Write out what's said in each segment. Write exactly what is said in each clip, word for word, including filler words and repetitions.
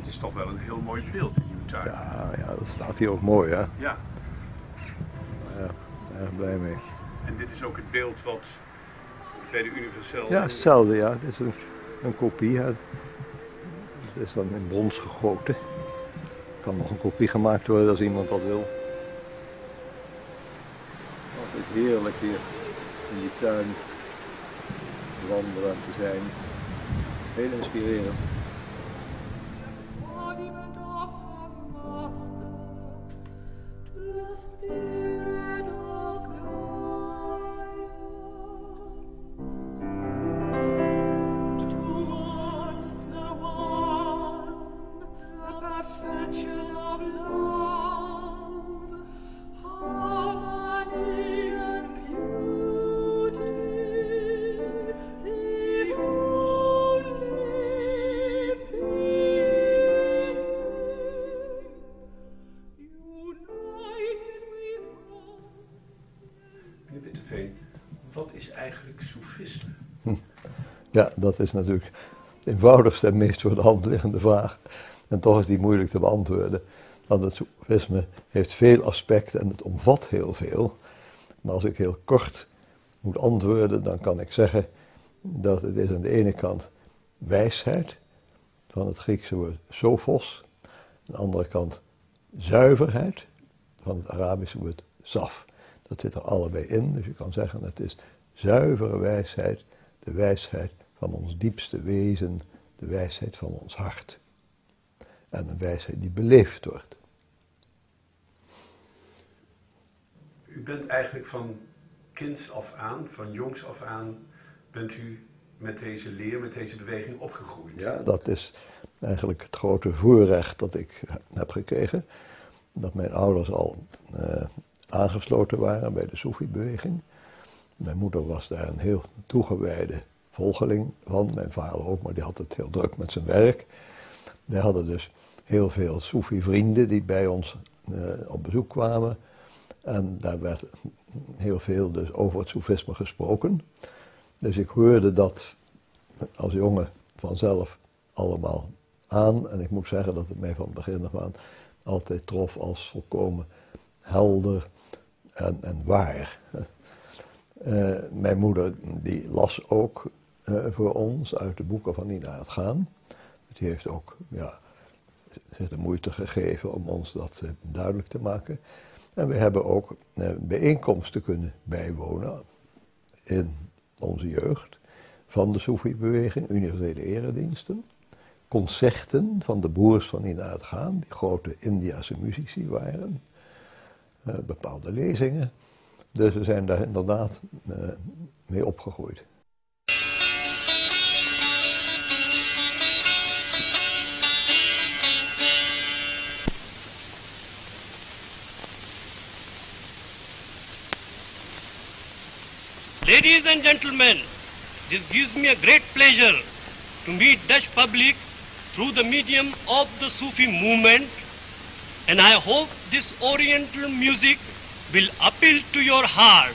dit is toch wel een heel mooi beeld in uw tuin. Ja, ja, dat staat hier ook mooi, hè? Ja. Ja, erg blij mee. En dit is ook het beeld wat bij de Universeel... Ja, hetzelfde, ja. Dit is een, een kopie. Hè. Het is dan in brons gegoten. Er kan nog een kopie gemaakt worden als iemand dat wil. Altijd heerlijk hier in die tuin wandelen te zijn. Heel inspirerend. Wat is eigenlijk soefisme? Ja, dat is natuurlijk de eenvoudigste en meest voor de hand liggende vraag. En toch is die moeilijk te beantwoorden. Want het soefisme heeft veel aspecten en het omvat heel veel. Maar als ik heel kort moet antwoorden, dan kan ik zeggen dat het is aan de ene kant wijsheid, van het Griekse woord sophos. Aan de andere kant zuiverheid, van het Arabische woord saf. Dat zit er allebei in, dus je kan zeggen het is zuivere wijsheid, de wijsheid van ons diepste wezen, de wijsheid van ons hart. En een wijsheid die beleefd wordt. U bent eigenlijk van kinds af aan, van jongs af aan, bent u met deze leer, met deze beweging opgegroeid. Ja, dat is eigenlijk het grote voorrecht dat ik heb gekregen. Dat mijn ouders al uh, aangesloten waren bij de Soefi-beweging. Mijn moeder was daar een heel toegewijde volgeling van. Mijn vader ook, maar die had het heel druk met zijn werk. Wij hadden dus heel veel Soefi-vrienden die bij ons uh, op bezoek kwamen. En daar werd heel veel dus over het Soefisme gesproken. Dus ik hoorde dat als jongen vanzelf allemaal aan. En ik moet zeggen dat het mij van begin af aan altijd trof als volkomen helder en, en waar. Uh, mijn moeder die las ook uh, voor ons uit de boeken van Nina het Gaan. Die heeft ook ja, zich de moeite gegeven om ons dat uh, duidelijk te maken. En we hebben ook uh, bijeenkomsten kunnen bijwonen in onze jeugd van de Soefi-beweging, universele erediensten, concerten van de broers van Nina het Gaan, die grote Indiase muzici waren, uh, bepaalde lezingen. Dus we zijn daar inderdaad uh, mee opgegroeid. Ladies and gentlemen, this gives me a great pleasure to meet Dutch public through the medium of the Sufi movement, and I hope this Oriental music will appeal to your heart.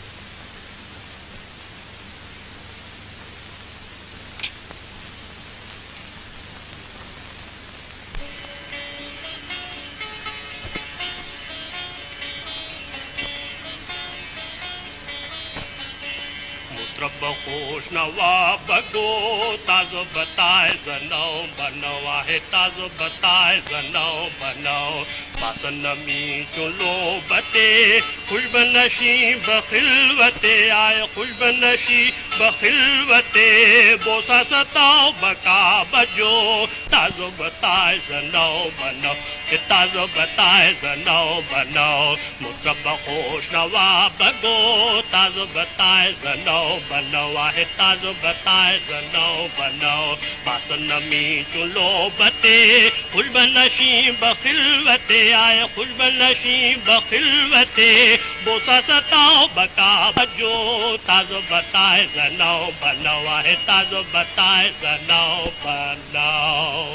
रब खुश नवा बगो ताज़ो बताए जनाओ बनवा है ताज़ो बताए जनाओ बनाओ बासन मी चुलो बते खुशबनशी बखिलवते आए खुशबनशी बखिलवते बोसा सताओ बका बजो ताज़ो बताए जनाओ बनाओ ताज़ो बताए जनाओ बनाओ मुतरब खुश नवा बगो ताज़ो बताए जनाओ बनवा है ताज़ो बताए जनाओ बनाओ बासन मी चुलो बते खुशबनशी बखिलवते आए खुशबनशी बखिलवते बोसा सताओ बका बजो ताज़ो बताए जनाओ बनवा है ताज़ो बताए जनाओ बनाओ.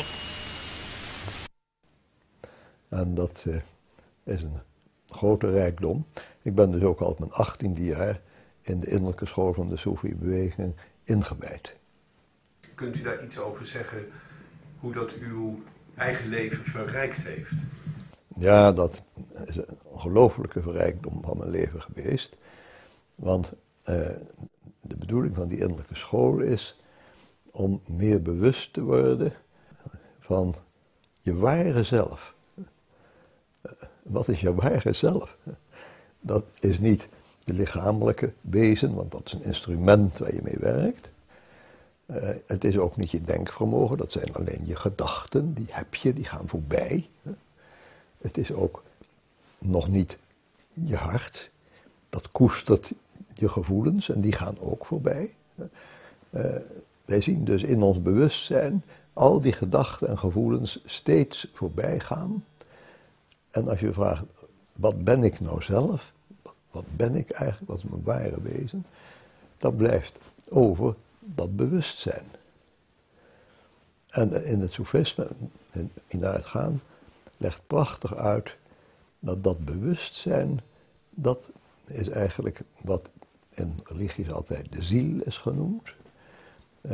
En dat uh, is een grote rijkdom. Ik ben dus ook al op mijn achttiende jaar in de innerlijke school van de Soefi-beweging ingewijd. Kunt u daar iets over zeggen, hoe dat uw eigen leven verrijkt heeft. Ja, dat is een ongelofelijke verrijkdom van mijn leven geweest. Want uh, de bedoeling van die innerlijke school is om meer bewust te worden van je ware zelf. Uh, wat is je ware zelf? Dat is niet je lichamelijke wezen, want dat is een instrument waar je mee werkt. Uh, het is ook niet je denkvermogen, dat zijn alleen je gedachten, die heb je, die gaan voorbij. Het is ook nog niet je hart, dat koestert je gevoelens en die gaan ook voorbij. Uh, wij zien dus in ons bewustzijn al die gedachten en gevoelens steeds voorbij gaan. En als je vraagt, wat ben ik nou zelf? Wat ben ik eigenlijk? Wat is mijn ware wezen? Dat blijft over dat bewustzijn. En in het soefisme, in, in het gaan, legt prachtig uit dat dat bewustzijn, dat is eigenlijk wat in religies altijd de ziel is genoemd. Uh,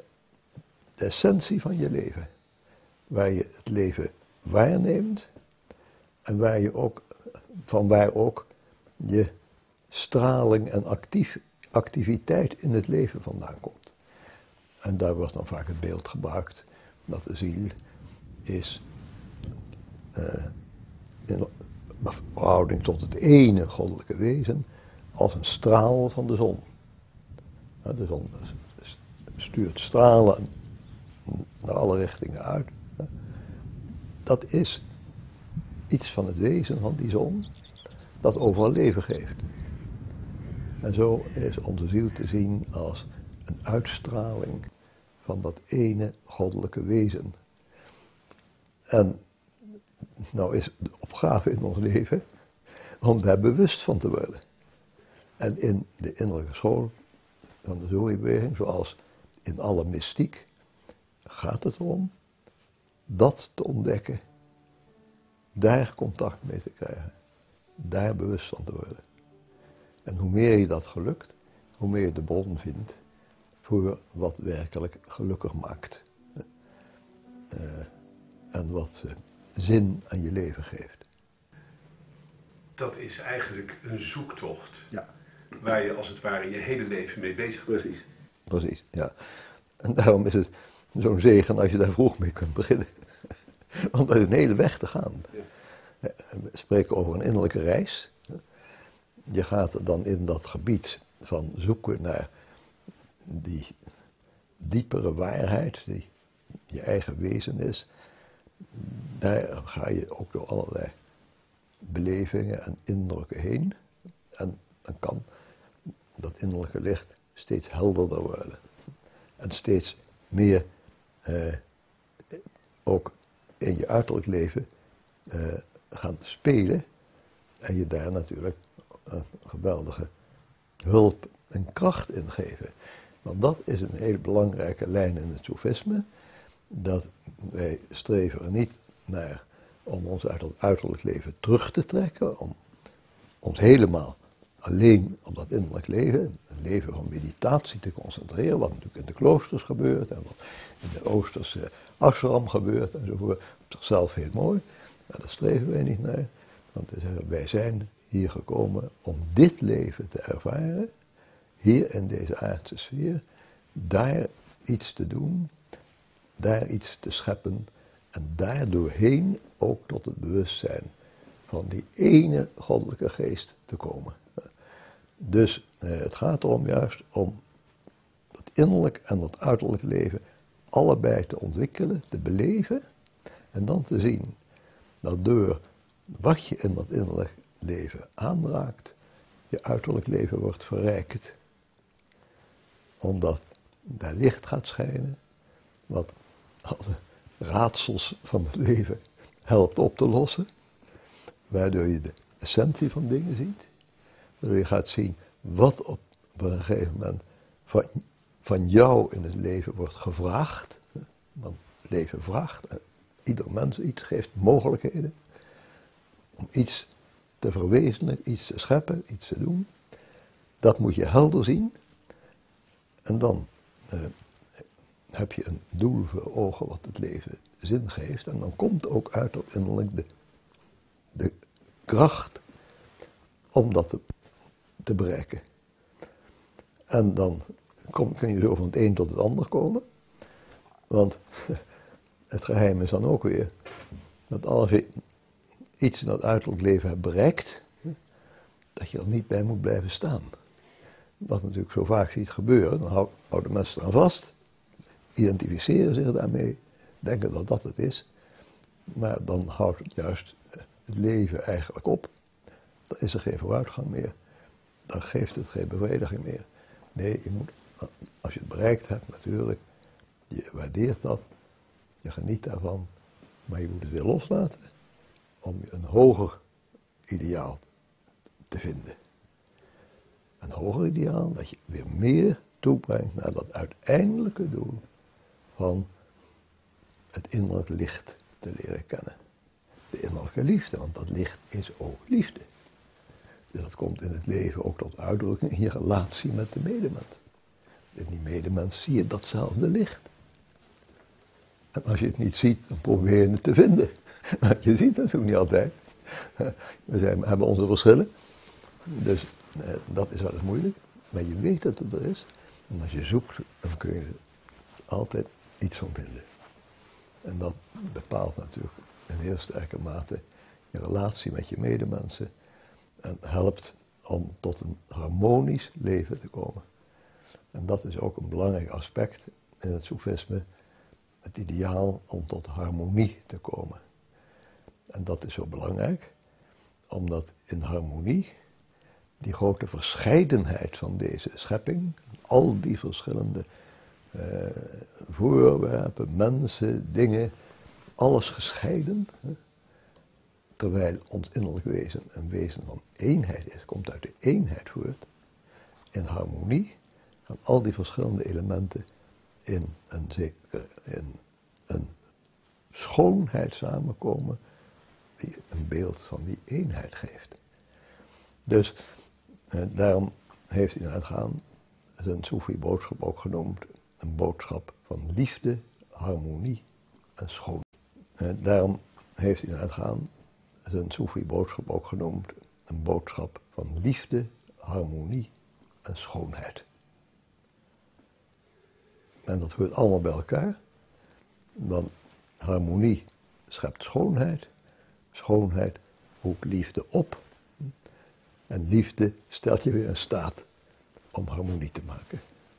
de essentie van je leven. Waar je het leven waarneemt en waar je ook, van waar ook je straling en actief, activiteit in het leven vandaan komt. En daar wordt dan vaak het beeld gebruikt dat de ziel is uh, in verhouding tot het ene goddelijke wezen als een straal van de zon. Nou, de zon stuurt stralen naar alle richtingen uit. Dat is iets van het wezen van die zon dat overal leven geeft. En zo is onze ziel te zien als een uitstraling van dat ene goddelijke wezen. En nou is de opgave in ons leven om daar bewust van te worden. En in de innerlijke school van de Zoe-beweging, zoals in alle mystiek, gaat het erom dat te ontdekken, daar contact mee te krijgen, daar bewust van te worden. En hoe meer je dat gelukt, hoe meer je de bron vindt voor wat werkelijk gelukkig maakt. Uh, en wat uh, zin aan je leven geeft. Dat is eigenlijk een zoektocht. Ja. Waar je als het ware je hele leven mee bezig bent. Precies. Precies, ja. En daarom is het zo'n zegen als je daar vroeg mee kunt beginnen. Want er is een hele weg te gaan. Ja. We spreken over een innerlijke reis. Je gaat er dan in dat gebied van zoeken naar die diepere waarheid, die je eigen wezen is. Daar ga je ook door allerlei belevingen en indrukken heen. En dan kan dat innerlijke licht steeds helderder worden. En steeds meer eh, ook in je uiterlijk leven eh, gaan spelen. En je daar natuurlijk een geweldige hulp en kracht in geven. Want dat is een heel belangrijke lijn in het soefisme. Dat wij streven er niet naar om ons uit het uiterlijk leven terug te trekken. Om ons helemaal alleen op dat innerlijk leven, een leven van meditatie te concentreren. Wat natuurlijk in de kloosters gebeurt en wat in de Oosterse ashram gebeurt enzovoort. Op zichzelf heel mooi. Maar daar streven wij niet naar. Want we zeggen, wij zijn hier gekomen om dit leven te ervaren. Hier in deze aardse sfeer. Daar iets te doen. Daar iets te scheppen. En daardoorheen ook tot het bewustzijn van die ene goddelijke geest te komen. Dus eh, het gaat erom juist om dat innerlijk en dat uiterlijk leven allebei te ontwikkelen, te beleven en dan te zien dat door wat je in dat innerlijk leven aanraakt, je uiterlijk leven wordt verrijkt. Omdat daar licht gaat schijnen, wat alle raadsels van het leven helpt op te lossen, waardoor je de essentie van dingen ziet, waardoor je gaat zien wat op een gegeven moment van, van jou in het leven wordt gevraagd. Want het leven vraagt, en ieder mens iets geeft mogelijkheden om iets te verwezenlijken, iets te scheppen, iets te doen. Dat moet je helder zien en dan uh, heb je een doel voor ogen wat het leven zin geeft. En dan komt ook uit dat innerlijk de, de kracht om dat te, te bereiken. En dan kom, kun je zo van het een tot het ander komen. Want het geheim is dan ook weer dat als je iets in dat uiterlijk leven hebt bereikt, dat je er niet bij moet blijven staan. Wat natuurlijk zo vaak ziet gebeuren, dan houden mensen eraan vast, identificeren zich daarmee, denken dat dat het is, maar dan houdt het juist het leven eigenlijk op. Dan is er geen vooruitgang meer, dan geeft het geen bevrediging meer. Nee, je moet, als je het bereikt hebt natuurlijk, je waardeert dat, je geniet daarvan, maar je moet het weer loslaten om een hoger ideaal te vinden. Een hoger ideaal dat je weer meer toebrengt naar dat uiteindelijke doel van het innerlijke licht te leren kennen. De innerlijke liefde, want dat licht is ook liefde. Dus dat komt in het leven ook tot uitdrukking in je relatie met de medemens. In die medemens zie je datzelfde licht. En als je het niet ziet, dan probeer je het te vinden. Maar je ziet het ook niet altijd. We zijn, hebben onze verschillen. Dus eh, dat is wel eens moeilijk. Maar je weet dat het er is. En als je zoekt, dan kun je er altijd iets van vinden. En dat bepaalt natuurlijk in heel sterke mate je relatie met je medemensen. En helpt om tot een harmonisch leven te komen. En dat is ook een belangrijk aspect in het soefisme. Het ideaal om tot harmonie te komen. En dat is zo belangrijk, omdat in harmonie die grote verscheidenheid van deze schepping, al die verschillende eh, voorwerpen, mensen, dingen, alles gescheiden, hè, terwijl ons innerlijk wezen een wezen van eenheid is, komt uit de eenheid voort. In harmonie gaan al die verschillende elementen in een, zeker, in een schoonheid samenkomen die een beeld van die eenheid geeft. Dus eh, daarom heeft hij uitgaan zijn Soefi-boodschap ook genoemd een boodschap van liefde, harmonie en schoonheid. Eh, daarom heeft hij uitgaan zijn Soefi-boodschap ook genoemd een boodschap van liefde, harmonie en schoonheid. En dat hoort allemaal bij elkaar, want harmonie schept schoonheid, schoonheid roept liefde op en liefde stelt je weer in staat om harmonie te maken.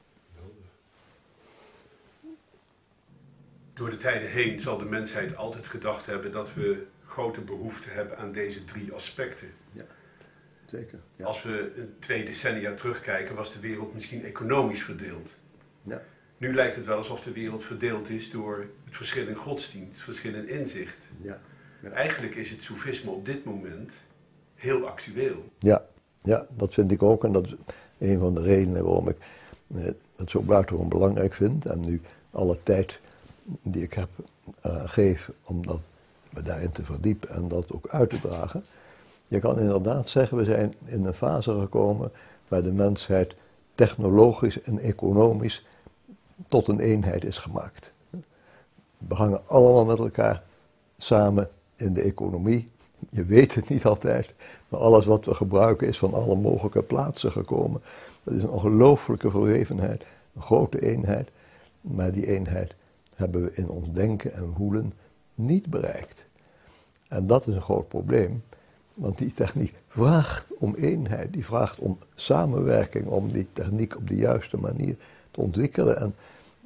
Door de tijden heen zal de mensheid altijd gedacht hebben dat we grote behoefte hebben aan deze drie aspecten. Ja, zeker. Ja. Als we een twee decennia terugkijken, was de wereld misschien economisch verdeeld. Ja. Nu lijkt het wel alsof de wereld verdeeld is door het verschil in godsdienst, het verschil in inzicht. Ja. Ja. Eigenlijk is het soefisme op dit moment heel actueel. Ja, ja, dat vind ik ook en dat is een van de redenen waarom ik eh, het zo buitengewoon belangrijk vind en nu alle tijd die ik heb uh, geef om dat, me daarin te verdiepen en dat ook uit te dragen. Je kan inderdaad zeggen, we zijn in een fase gekomen waar de mensheid technologisch en economisch tot een eenheid is gemaakt. We hangen allemaal met elkaar samen in de economie. Je weet het niet altijd, maar alles wat we gebruiken is van alle mogelijke plaatsen gekomen. Dat is een ongelooflijke verwevenheid, een grote eenheid. Maar die eenheid hebben we in ons denken en voelen niet bereikt. En dat is een groot probleem, want die techniek vraagt om eenheid, die vraagt om samenwerking, om die techniek op de juiste manier te ontwikkelen en,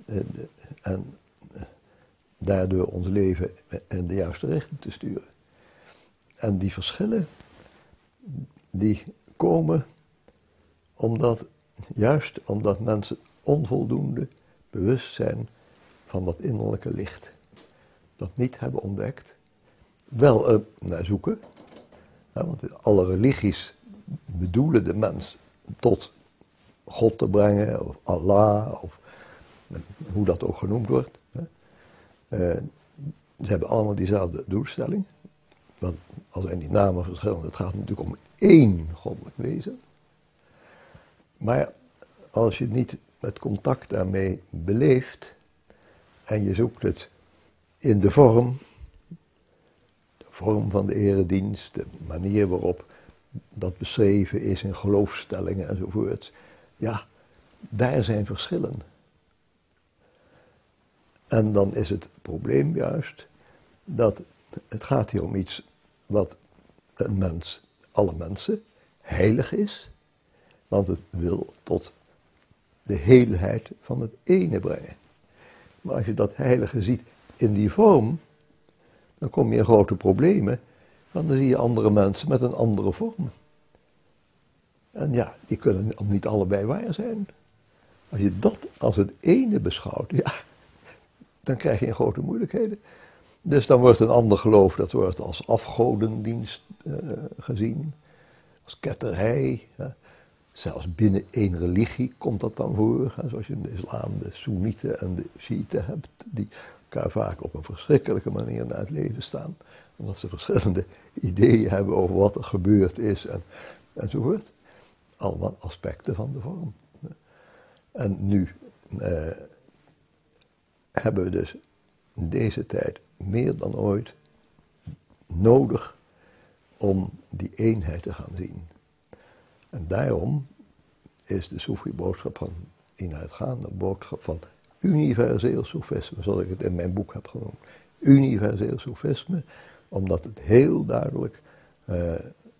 en daardoor ons leven in de juiste richting te sturen. En die verschillen, die komen omdat, juist omdat mensen onvoldoende bewust zijn van dat innerlijke licht. Dat niet hebben ontdekt, wel uh, naar zoeken. Ja, want alle religies bedoelen de mens tot God te brengen, of Allah, of hoe dat ook genoemd wordt. Hè. Uh, ze hebben allemaal diezelfde doelstelling. Want al zijn die namen verschillend, het gaat natuurlijk om één goddelijk wezen. Maar als je niet met contact daarmee beleeft en je zoekt het in de vorm, de vorm van de eredienst, de manier waarop dat beschreven is in geloofsstellingen enzovoort. Ja, daar zijn verschillen. En dan is het probleem juist dat het gaat hier om iets wat een mens, alle mensen, heilig is, want het wil tot de heelheid van het ene brengen. Maar als je dat heilige ziet in die vorm, dan kom je in grote problemen, want dan zie je andere mensen met een andere vorm. En ja, die kunnen niet allebei waar zijn. Als je dat als het ene beschouwt, ja, dan krijg je in grote moeilijkheden. Dus dan wordt een ander geloof, dat wordt als afgodendienst uh, gezien, als ketterij. Ja. Zelfs binnen één religie komt dat dan voor. Hè. Zoals je in de islam de Soenieten en de Shiiten hebt, die elkaar vaak op een verschrikkelijke manier naar het leven staan. Omdat ze verschillende ideeën hebben over wat er gebeurd is en, enzovoort. Allemaal aspecten van de vorm. En nu uh, hebben we dus in deze tijd meer dan ooit nodig om die eenheid te gaan zien. En daarom is de Soefi-boodschap van Inayat Khan een boodschap van universeel soefisme, zoals ik het in mijn boek heb genoemd. Universeel soefisme, omdat het heel duidelijk uh,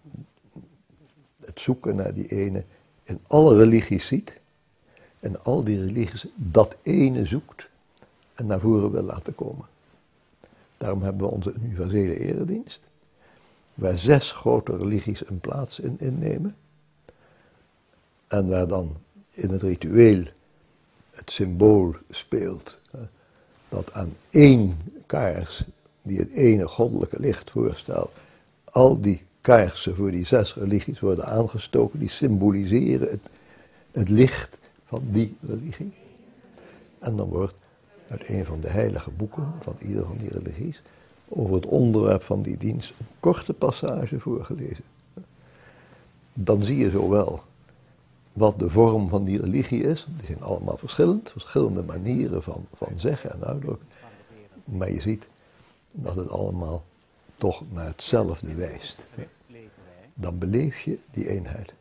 het zoeken naar die ene in alle religies ziet. En al die religies dat ene zoekt en naar voren wil laten komen. Daarom hebben we onze universele eredienst, waar zes grote religies een plaats in innemen. En waar dan in het ritueel het symbool speelt, dat aan één kaars, die het ene goddelijke licht voorstelt, al die kaarsen voor die zes religies worden aangestoken, die symboliseren het, het licht van die religie. En dan wordt uit een van de heilige boeken van ieder van die religies over het onderwerp van die dienst een korte passage voorgelezen. Dan zie je zowel wat de vorm van die religie is, die zijn allemaal verschillend, verschillende manieren van, van zeggen en uitdrukken, maar je ziet dat het allemaal toch naar hetzelfde wijst. Dan beleef je die eenheid.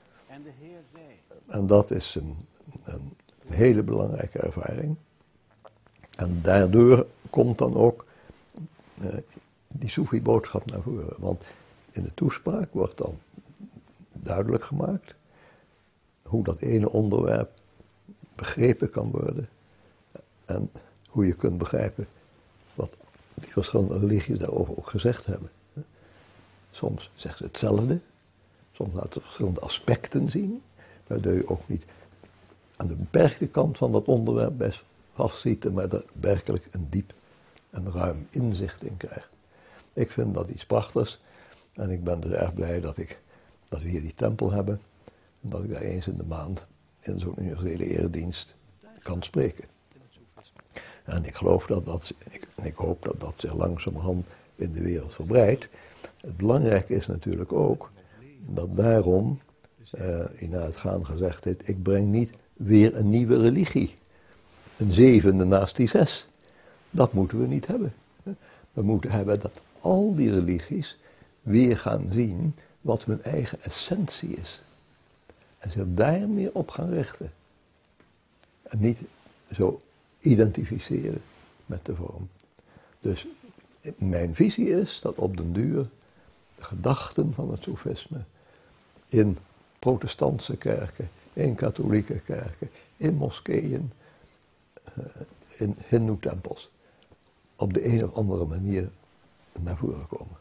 En dat is een, een hele belangrijke ervaring. En daardoor komt dan ook uh, die Soefi-boodschap naar voren. Want in de toespraak wordt dan duidelijk gemaakt hoe dat ene onderwerp begrepen kan worden. En hoe je kunt begrijpen wat die verschillende religies daarover ook gezegd hebben. Soms zeggen ze hetzelfde, soms laten ze verschillende aspecten zien, waardoor je ook niet aan de beperkte kant van dat onderwerp best vastziet, maar er werkelijk een diep en ruim inzicht in krijgt. Ik vind dat iets prachtigs en ik ben dus erg blij dat, ik, dat we hier die tempel hebben en dat ik daar eens in de maand in zo'n universele eredienst kan spreken. En ik geloof dat dat, ik, en ik hoop dat dat zich langzamerhand in de wereld verbreidt. Het belangrijke is natuurlijk ook dat daarom uh, Inayat Khan gezegd heeft, ik breng niet weer een nieuwe religie. Een zevende naast die zes. Dat moeten we niet hebben. We moeten hebben dat al die religies weer gaan zien wat hun eigen essentie is. En zich daar meer op gaan richten. En niet zo identificeren met de vorm. Dus mijn visie is dat op den duur de gedachten van het soefisme in protestantse kerken, in katholieke kerken, in moskeeën, in hindoe-tempels, op de een of andere manier naar voren komen.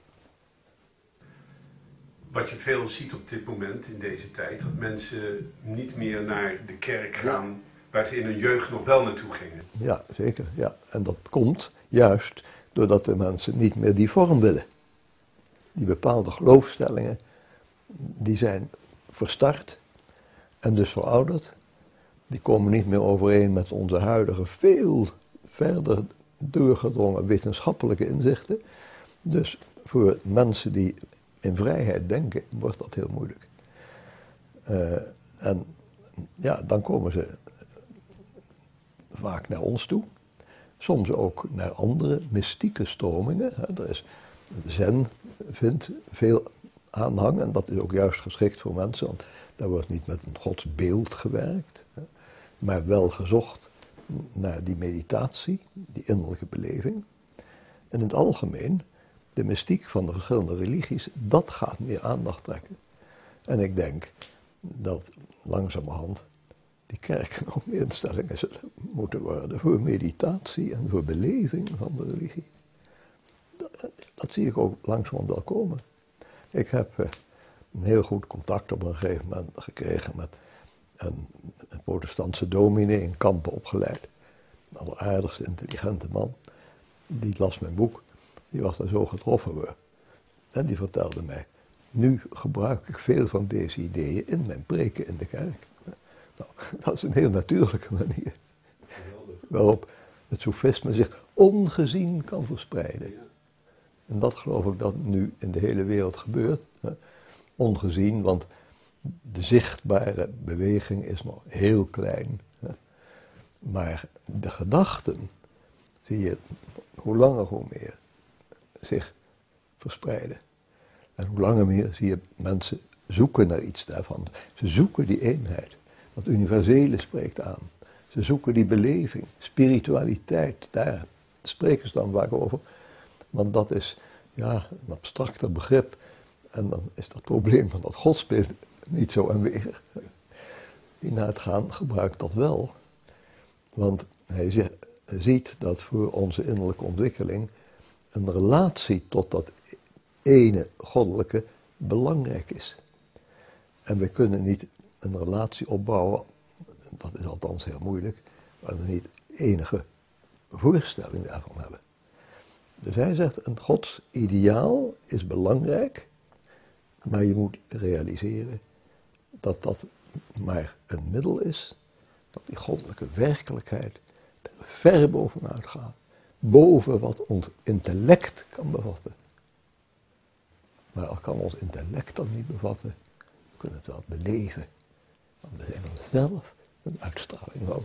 Wat je veel ziet op dit moment in deze tijd, dat mensen niet meer naar de kerk gaan, ja, waar ze in hun jeugd nog wel naartoe gingen. Ja, zeker. Ja. En dat komt juist doordat de mensen niet meer die vorm willen. Die bepaalde geloofstellingen, die zijn verstart en dus verouderd. Die komen niet meer overeen met onze huidige veel verder doorgedrongen wetenschappelijke inzichten. Dus voor mensen die in vrijheid denken, wordt dat heel moeilijk. Uh, en ja, dan komen ze vaak naar ons toe. Soms ook naar andere mystieke stromingen. Er is, Zen vindt veel aanhang en dat is ook juist geschikt voor mensen, want daar wordt niet met een godsbeeld gewerkt, maar wel gezocht naar die meditatie, die innerlijke beleving. En in het algemeen, de mystiek van de verschillende religies, dat gaat meer aandacht trekken. En ik denk dat langzamerhand die kerken ook meer instellingen zullen moeten worden voor meditatie en voor beleving van de religie. Dat, dat zie ik ook langzamerhand wel komen. Ik heb uh, een heel goed contact op een gegeven moment gekregen met een, een protestantse dominee in Kampen opgeleid. Een alleraardigste, intelligente man. Die las mijn boek, die was daar zo getroffen door. En die vertelde mij, nu gebruik ik veel van deze ideeën in mijn preken in de kerk. Nou, dat is een heel natuurlijke manier waarop het soefisme zich ongezien kan verspreiden. En dat geloof ik dat nu in de hele wereld gebeurt. Hè? Ongezien, want de zichtbare beweging is nog heel klein. Hè? Maar de gedachten zie je hoe langer hoe meer zich verspreiden. En hoe langer meer zie je mensen zoeken naar iets daarvan. Ze zoeken die eenheid. Dat universele spreekt aan. Ze zoeken die beleving, spiritualiteit, daar spreken ze dan vaak over. Want dat is ja, een abstracter begrip. En dan is dat probleem van dat godsbeeld niet zo aanwezig. Die na het gaan gebruikt dat wel. Want hij zegt, ziet dat voor onze innerlijke ontwikkeling een relatie tot dat ene goddelijke belangrijk is. En we kunnen niet een relatie opbouwen, dat is althans heel moeilijk, waar we niet enige voorstelling daarvan hebben. Dus hij zegt, een godsideaal is belangrijk, maar je moet realiseren dat dat maar een middel is, dat die goddelijke werkelijkheid er ver bovenuit gaat, boven wat ons intellect kan bevatten. Maar al kan ons intellect dat niet bevatten, we kunnen het wel beleven. Want we zijn er zelf een uitstraling van.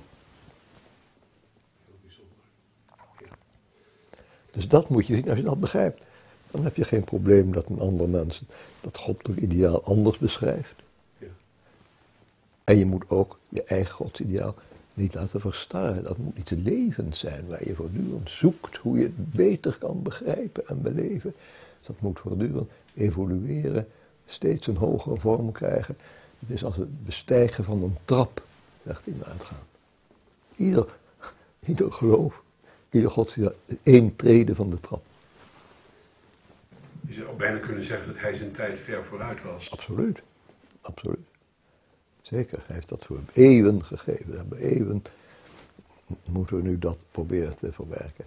Dus dat moet je zien, als je dat begrijpt. Dan heb je geen probleem dat een ander mens dat goddelijk ideaal anders beschrijft. Ja. En je moet ook je eigen godsideaal niet laten verstarren. Dat moet iets levend zijn, waar je voortdurend zoekt hoe je het beter kan begrijpen en beleven. Dus dat moet voortdurend evolueren, steeds een hogere vorm krijgen. Het is als het bestijgen van een trap, zegt hij na het gaan. Ieder, ieder geloof, ieder godsdienst, één trede van de trap. Je zou ook bijna kunnen zeggen dat hij zijn tijd ver vooruit was. Absoluut, absoluut. Zeker, hij heeft dat voor eeuwen gegeven. We hebben eeuwen, moeten we nu dat proberen te verwerken.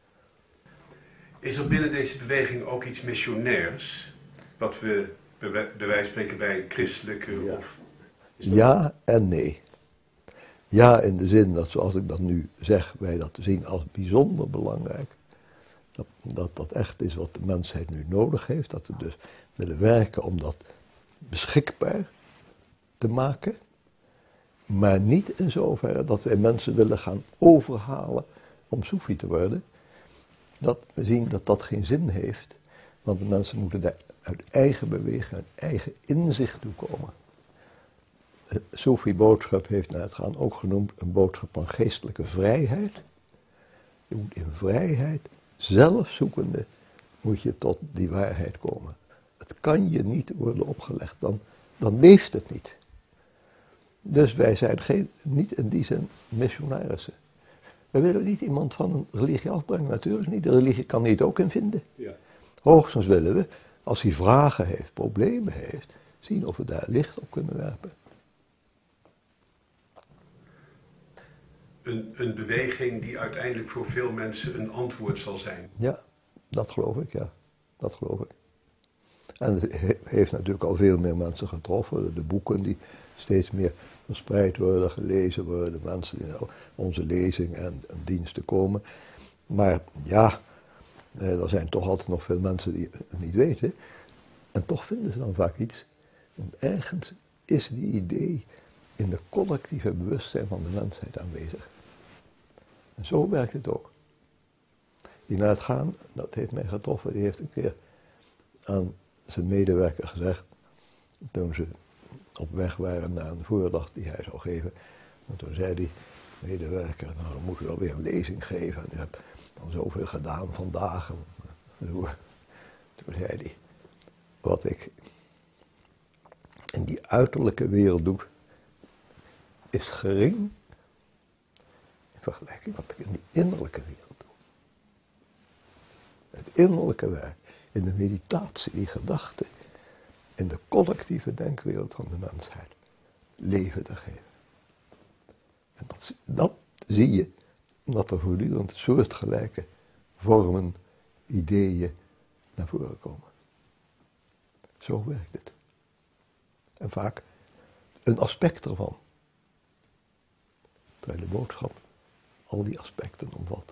Is er binnen deze beweging ook iets missionairs, wat we bij wijze van spreken bij een christelijke ja. of... Ja en nee. Ja, in de zin dat, zoals ik dat nu zeg, wij dat zien als bijzonder belangrijk. Dat, dat dat echt is wat de mensheid nu nodig heeft. Dat we dus willen werken om dat beschikbaar te maken. Maar niet in zoverre dat wij mensen willen gaan overhalen om soefi te worden. Dat we zien dat dat geen zin heeft. Want de mensen moeten daar uit eigen beweging, uit eigen inzicht toe komen. De Soefi-boodschap heeft naar het gaan ook genoemd een boodschap van geestelijke vrijheid. Je moet in vrijheid, zelfzoekende, moet je tot die waarheid komen. Het kan je niet worden opgelegd, dan, dan leeft het niet. Dus wij zijn geen, niet in die zin missionarissen. We willen niet iemand van een religie afbrengen, natuurlijk niet. De religie kan niet ook in vinden. Ja. Hoogstens willen we, als hij vragen heeft, problemen heeft, zien of we daar licht op kunnen werpen. Een, een beweging die uiteindelijk voor veel mensen een antwoord zal zijn. Ja, dat geloof ik, ja. Dat geloof ik. En het heeft natuurlijk al veel meer mensen getroffen. De boeken die steeds meer verspreid worden, gelezen worden. Mensen die naar onze lezing en, en diensten komen. Maar ja, er zijn toch altijd nog veel mensen die het niet weten. En toch vinden ze dan vaak iets. Want ergens is die idee in de collectieve bewustzijn van de mensheid aanwezig. En zo werkt het ook. die na het gaan, dat heeft mij getroffen, die heeft een keer aan zijn medewerker gezegd, toen ze op weg waren naar een voordracht die hij zou geven. En toen zei die medewerker, nou dan moet u alweer een lezing geven. En u hebt dan zoveel gedaan vandaag. En toen zei hij, wat ik in die uiterlijke wereld doe, is gering in vergelijking met wat ik in die innerlijke wereld doe. Het innerlijke werk, in de meditatie, die gedachten, in de collectieve denkwereld van de mensheid leven te geven. En dat, dat zie je, omdat er voortdurend soortgelijke vormen, ideeën naar voren komen. Zo werkt het. En vaak een aspect ervan. Terwijl de boodschap al die aspecten omvat.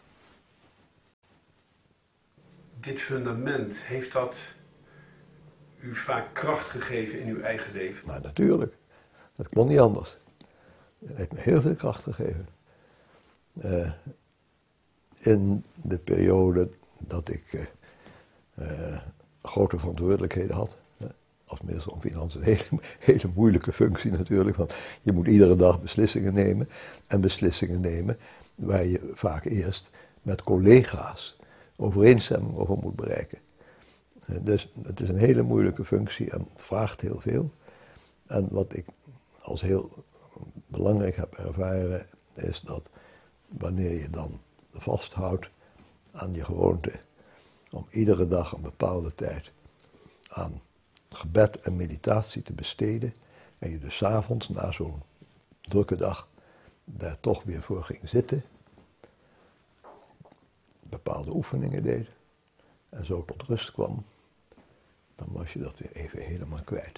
Dit fundament, heeft dat u vaak kracht gegeven in uw eigen leven? Maar natuurlijk, dat kon niet anders. Het heeft me heel veel kracht gegeven. Uh, in de periode dat ik uh, uh, grote verantwoordelijkheden had, uh, als minister van Financiën, een hele, hele moeilijke functie natuurlijk, want je moet iedere dag beslissingen nemen en beslissingen nemen waar je vaak eerst met collega's overeenstemming over moet bereiken. Uh, dus het is een hele moeilijke functie en het vraagt heel veel. En wat ik als heel belangrijk heb ervaren, is dat wanneer je dan vasthoudt aan je gewoonte om iedere dag een bepaalde tijd aan gebed en meditatie te besteden, en je dus 's avonds na zo'n drukke dag daar toch weer voor ging zitten, bepaalde oefeningen deed en zo tot rust kwam, dan was je dat weer even helemaal kwijt.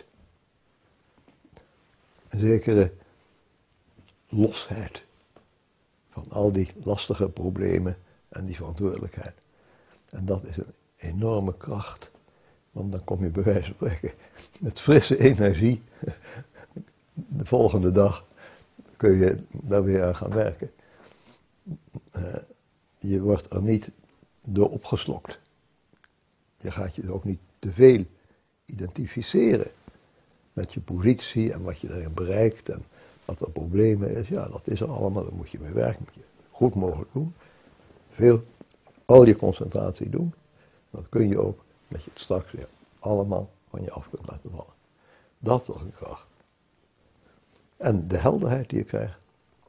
Een zekere losheid van al die lastige problemen en die verantwoordelijkheid. En dat is een enorme kracht, want dan kom je bij wijze van spreken met frisse energie. De volgende dag kun je daar weer aan gaan werken. Uh, je wordt er niet door opgeslokt. Je gaat je ook niet te veel identificeren met je positie en wat je daarin bereikt en wat er problemen is. Ja, dat is er allemaal, daar moet je mee werken, moet je goed mogelijk doen. Veel, al je concentratie doen. Dat kun je ook, dat je het straks weer allemaal van je af kunt laten vallen. Dat was een kracht. En de helderheid die je krijgt.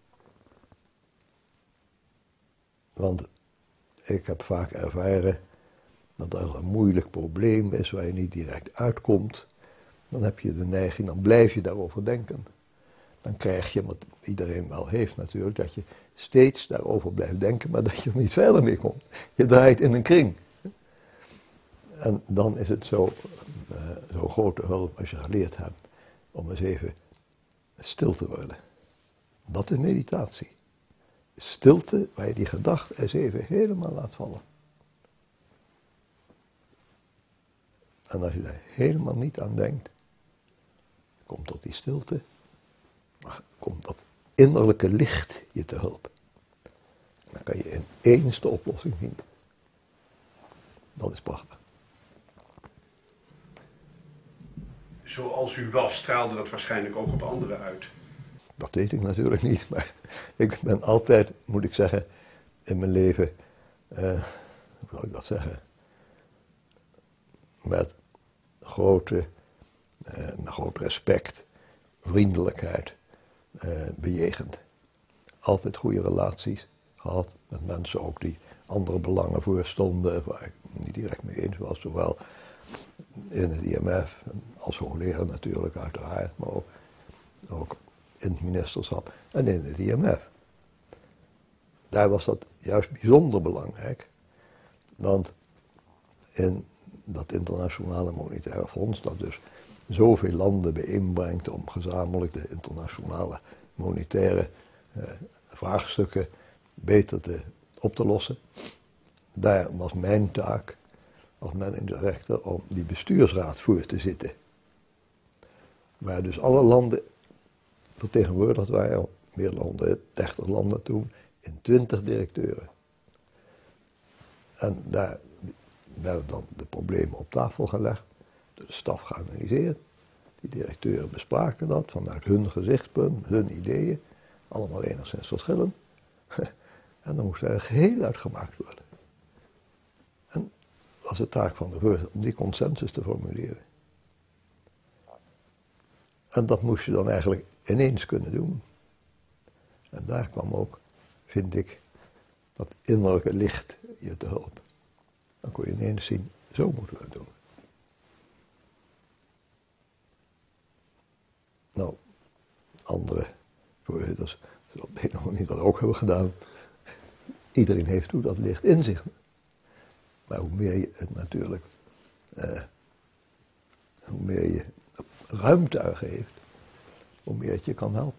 Want ik heb vaak ervaren dat als er een moeilijk probleem is waar je niet direct uitkomt, dan heb je de neiging, dan blijf je daarover denken. Dan krijg je, wat iedereen wel heeft natuurlijk, dat je steeds daarover blijft denken, maar dat je er niet verder mee komt. Je draait in een kring. En dan is het zo, uh, zo grote hulp als je geleerd hebt om eens even stil te worden. Dat is meditatie. Stilte waar je die gedachte eens even helemaal laat vallen. En als je daar helemaal niet aan denkt, komt tot die stilte, maar komt dat innerlijke licht je te hulp. Dan kan je ineens de oplossing vinden. Dat is prachtig. Zoals u was, straalde dat waarschijnlijk ook op anderen uit. Dat weet ik natuurlijk niet, maar ik ben altijd, moet ik zeggen, in mijn leven, uh, hoe zal ik dat zeggen, met grote, uh, met groot respect, vriendelijkheid uh, bejegend. Altijd goede relaties gehad met mensen ook die andere belangen voorstonden, waar ik niet direct mee eens was, zowel in het I M F als hoogleraar natuurlijk uiteraard, maar ook, ook in het ministerschap en in het I M F. Daar was dat juist bijzonder belangrijk, want in dat internationale monetaire fonds, dat dus zoveel landen bijeenbrengt om gezamenlijk de internationale monetaire eh, vraagstukken beter te, op te lossen. Daar was mijn taak als managing director om die bestuursraad voor te zitten. Waar dus alle landen vertegenwoordigd waren, meer dan honderddertig landen toen, in twintig directeuren. En daar werden dan de problemen op tafel gelegd, de staf geanalyseerd. Die directeuren bespraken dat vanuit hun gezichtspunt, hun ideeën, allemaal enigszins verschillend. En dan moest er een geheel uitgemaakt worden. En dat was de taak van de voorzitter om die consensus te formuleren. En dat moest je dan eigenlijk ineens kunnen doen. En daar kwam ook, vind ik, dat innerlijke licht je te hulp. Dan kon je ineens zien, zo moeten we het doen. Nou, andere voorzitters zullen op de een of andere manier dat ook hebben gedaan. Iedereen heeft toen dat licht in zich. Maar hoe meer je het natuurlijk, eh, hoe meer je ruimte aan geeft, hoe meer het je kan helpen.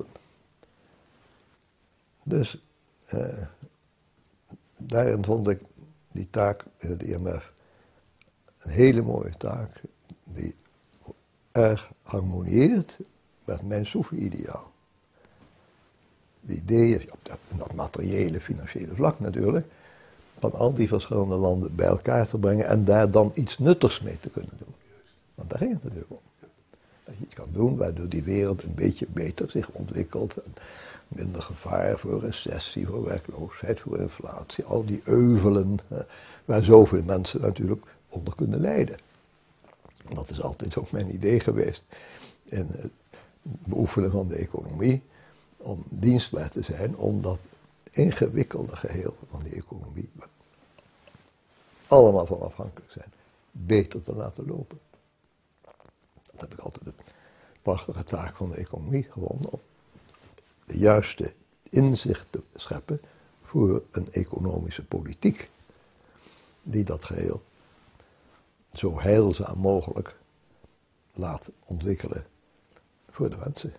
Dus eh, daarin vond ik die taak in het I M F een hele mooie taak die erg harmonieert met mijn Soefi-ideaal. De ideeën, op dat, dat materiële, financiële vlak natuurlijk, van al die verschillende landen bij elkaar te brengen en daar dan iets nuttigs mee te kunnen doen. Want daar ging het natuurlijk om. Dat je iets kan doen waardoor die wereld een beetje beter zich ontwikkelt. En minder gevaar voor recessie, voor werkloosheid, voor inflatie. Al die euvelen eh, waar zoveel mensen natuurlijk onder kunnen lijden. En dat is altijd ook mijn idee geweest in het beoefenen van de economie. Om dienstbaar te zijn om dat ingewikkelde geheel van die economie, waar allemaal van afhankelijk zijn, beter te laten lopen. Dat heb ik altijd de prachtige taak van de economie gevonden, om de juiste inzicht te scheppen voor een economische politiek, die dat geheel zo heilzaam mogelijk laat ontwikkelen voor de mensen.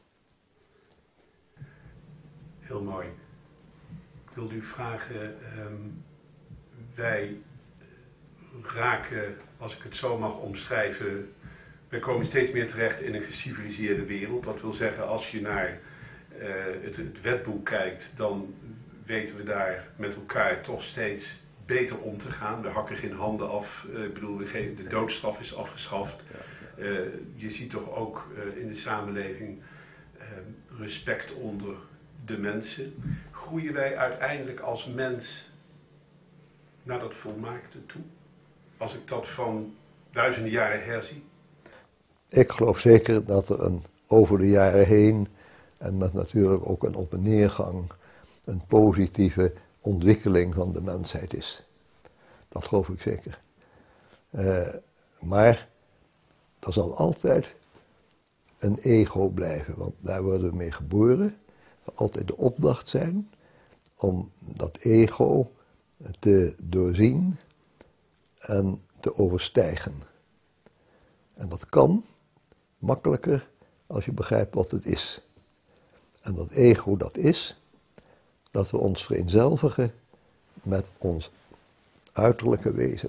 Heel mooi. Ik wilde u vragen, um, wij raken, als ik het zo mag omschrijven, wij komen steeds meer terecht in een geciviliseerde wereld. Dat wil zeggen, als je naar uh, het, het wetboek kijkt, dan weten we daar met elkaar toch steeds beter om te gaan. We hakken geen handen af. Uh, ik bedoel, de doodstraf is afgeschaft. Uh, je ziet toch ook uh, in de samenleving uh, respect onder de mensen. Groeien wij uiteindelijk als mens naar dat volmaakte toe? Als ik dat van duizenden jaren herzie? Ik geloof zeker dat er een, over de jaren heen, en met natuurlijk ook een op- en neergang, een positieve ontwikkeling van de mensheid is. Dat geloof ik zeker. Uh, maar er zal altijd een ego blijven, want daar worden we mee geboren. Er zal altijd de opdracht zijn om dat ego te doorzien en te overstijgen. En dat kan makkelijker als je begrijpt wat het is. En dat ego dat is, dat we ons vereenzelvigen met ons uiterlijke wezen.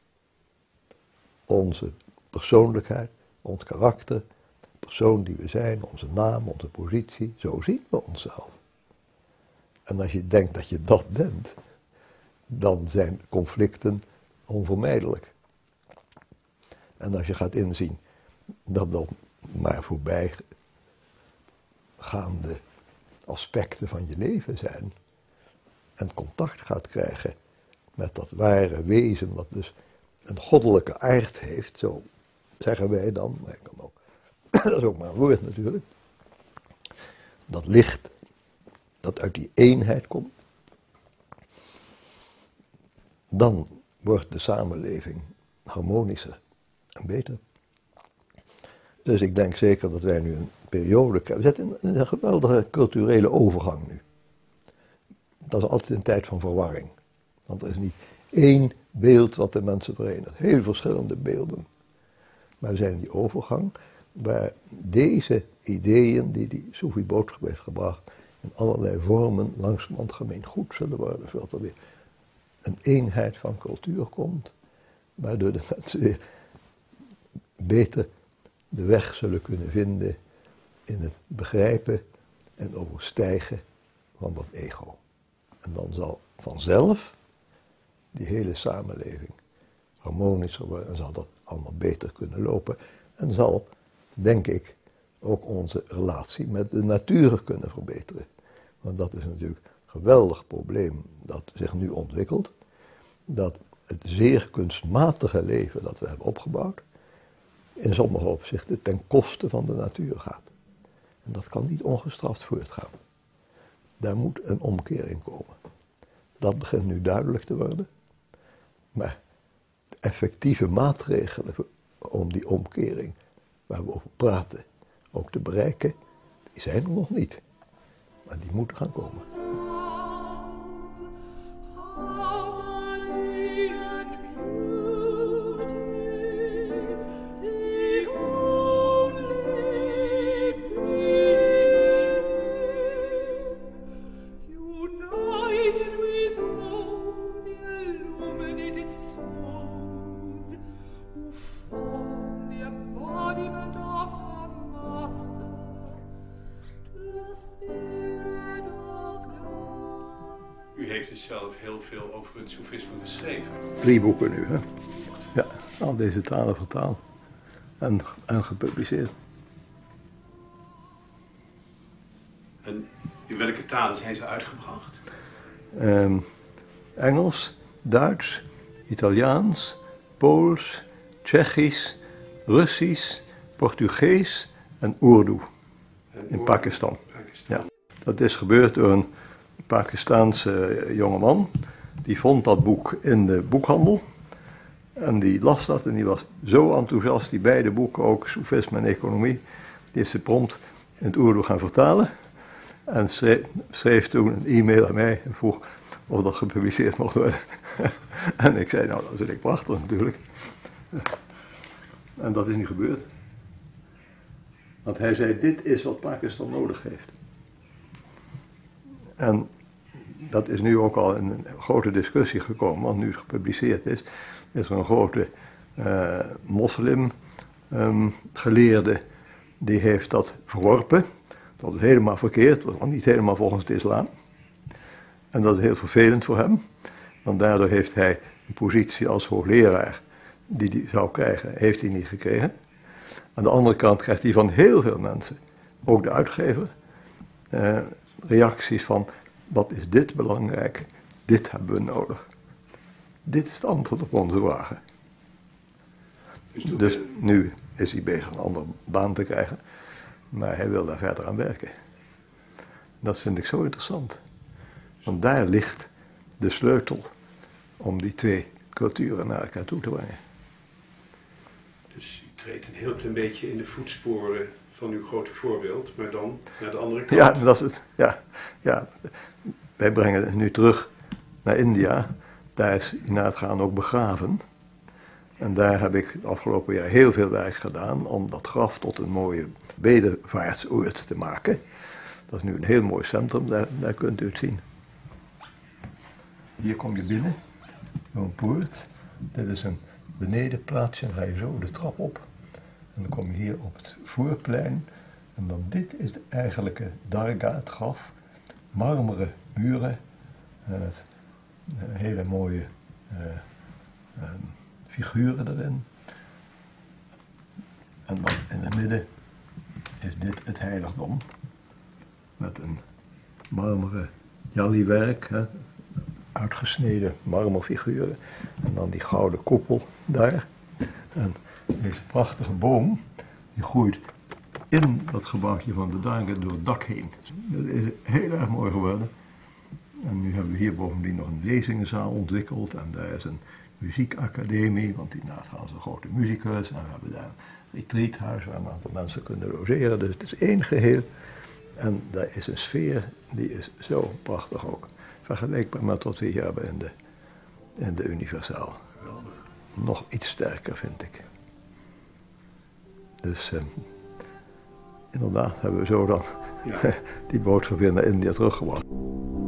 Onze persoonlijkheid, ons karakter, de persoon die we zijn, onze naam, onze positie, zo zien we onszelf. En als je denkt dat je dat bent, dan zijn conflicten onvermijdelijk. En als je gaat inzien dat dat maar voorbijgaande aspecten van je leven zijn, en contact gaat krijgen met dat ware wezen, wat dus een goddelijke aard heeft, zo zeggen wij dan, maar ik kan ook, dat is ook maar een woord natuurlijk, dat licht dat uit die eenheid komt, dan wordt de samenleving harmonischer en beter. Dus ik denk zeker dat wij nu een periode krijgen. We zitten in een geweldige culturele overgang nu. Dat is altijd een tijd van verwarring. Want er is niet één beeld wat de mensen verenigt. Heel verschillende beelden. Maar we zijn in die overgang waar deze ideeën die die Soefi-boodschap heeft gebracht in allerlei vormen langzamerhand gemeengoed zullen worden. Zodat er weer een eenheid van cultuur komt. Waardoor de mensen weer beter de weg zullen kunnen vinden in het begrijpen en overstijgen van dat ego. En dan zal vanzelf die hele samenleving harmonischer worden en zal dat allemaal beter kunnen lopen. En zal, denk ik, ook onze relatie met de natuur kunnen verbeteren. Want dat is natuurlijk een geweldig probleem dat zich nu ontwikkelt. Dat het zeer kunstmatige leven dat we hebben opgebouwd, in sommige opzichten ten koste van de natuur gaat. En dat kan niet ongestraft voortgaan. Daar moet een omkeer in komen. Dat begint nu duidelijk te worden. Maar effectieve maatregelen om die omkering waar we over praten ook te bereiken, die zijn er nog niet. Maar die moeten gaan komen. U heeft dus zelf heel veel over het soefisme geschreven. Drie boeken nu, hè? Ja, al deze talen vertaald en, en gepubliceerd. En in welke talen zijn ze uitgebracht? Um, Engels, Duits, Italiaans, Pools, Tsjechisch, Russisch, Portugees en Urdu in Pakistan. Pakistan. Ja, dat is gebeurd door een Pakistaanse jongeman. Die vond dat boek in de boekhandel. En die las dat en die was zo enthousiast, die beide boeken, ook Soefisme en Economie, die is ze prompt in het Urdu gaan vertalen. En schreef, schreef toen een e-mail aan mij en vroeg of dat gepubliceerd mocht worden. En ik zei, nou dat vind ik prachtig natuurlijk. En dat is nu gebeurd. Want hij zei, dit is wat Pakistan nodig heeft. En dat is nu ook al in een grote discussie gekomen, want nu het gepubliceerd is, is er een grote uh, moslim um, geleerde, die heeft dat verworpen. Dat is helemaal verkeerd, dat was niet helemaal volgens de islam. En dat is heel vervelend voor hem, want daardoor heeft hij een positie als hoogleraar die hij zou krijgen, heeft hij niet gekregen. Aan de andere kant krijgt hij van heel veel mensen, ook de uitgever, uh, reacties van, wat is dit belangrijk, dit hebben we nodig. Dit is het antwoord op onze vragen. Dus, dus nu is hij bezig een andere baan te krijgen, maar hij wil daar verder aan werken. Dat vind ik zo interessant. Want daar ligt de sleutel om die twee culturen naar elkaar toe te brengen. Dus u treedt een heel klein beetje in de voetsporen van uw grote voorbeeld, maar dan naar de andere kant. Ja, dat is het. Ja, ja. Wij brengen het nu terug naar India. Daar is Inaat Khan ook begraven. En daar heb ik het afgelopen jaar heel veel werk gedaan om dat graf tot een mooie bedevaartsoord te maken. Dat is nu een heel mooi centrum, daar, daar kunt u het zien. Hier kom je binnen, door een poort. Dit is een benedenplaatsje, dan ga je zo de trap op. En dan kom je hier op het voorplein. En dan dit is de eigenlijke darga, het graf. Marmeren muren. En het, hele mooie uh, uh, figuren erin. En dan in het midden is dit het heiligdom. Met een marmeren jalliwerk, hè, uitgesneden marmerfiguren. En dan die gouden koepel daar. En deze prachtige boom, die groeit in dat gebouwtje van de darga door het dak heen. Dat is heel erg mooi geworden. En nu hebben we hier bovendien nog een lezingenzaal ontwikkeld. En daar is een muziekacademie, want hiernaast gaan ze een grote muzikus. En we hebben daar een retreathuis waar een aantal mensen kunnen logeren. Dus het is één geheel. En daar is een sfeer, die is zo prachtig ook. Vergelijkbaar met wat we hier hebben in de, in de Universaal. Nog iets sterker, vind ik. Dus eh, inderdaad hebben we zo dan ja. die boodschap weer naar India teruggebracht.